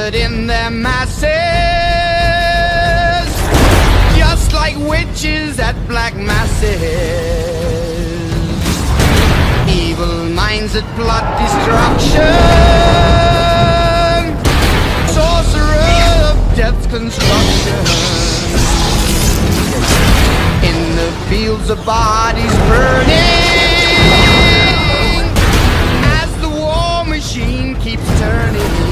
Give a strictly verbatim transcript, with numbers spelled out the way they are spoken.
gathered in their masses, just like witches at black masses. Evil minds that plot destruction, sorcerer of death's construction. In the fields of bodies burning, as the war machine keeps turning.